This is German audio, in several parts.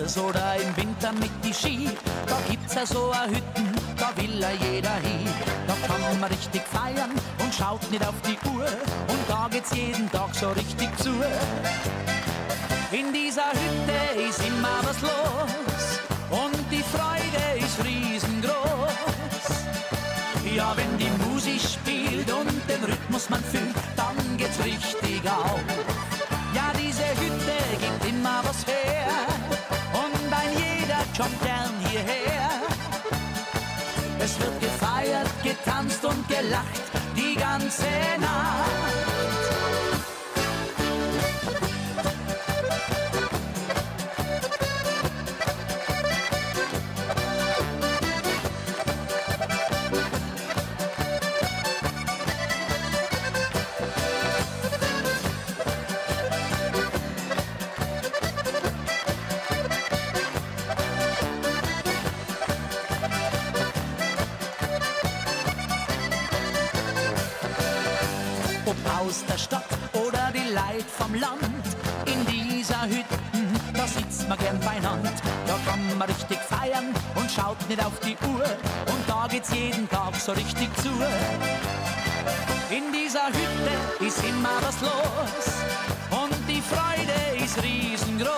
Frühjahrs oder im Winter mit die Ski. Da gibt's ja so a Hütten, da will ja jeder hin. Da kann man richtig feiern und schaut nicht auf die Uhr. Und da geht's jeden Tag so richtig zu. In dieser Hütte ist immer was los und die Freude ist riesengroß. Ja, wenn die Musik spielt und den Rhythmus man fühlt, dann geht's richtig auf. Ja, diese Hütte gibt immer was her und ein jeder kommt gern hierher. Es wird gefeiert, getanzt und gelacht die ganze Nacht. Ob aus der Stadt oder die Leute vom Land, in dieser Hütten, da sitzt man gern beieinander. Da kann man richtig feiern und schaut nicht auf die Uhr. Und da geht's jeden Tag so richtig zu. In dieser Hütte ist immer was los und die Freude ist riesengroß.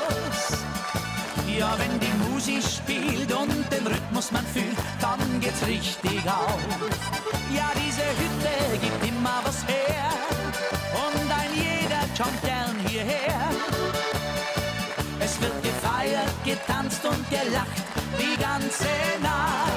Ja, wenn die Musik spielt und den Rhythmus man fühlt, dann geht's richtig auf. Ja, diese Hütte gibt immer was her und ein jeder kommt gern hierher. Es wird gefeiert, getanzt und gelacht die ganze Nacht.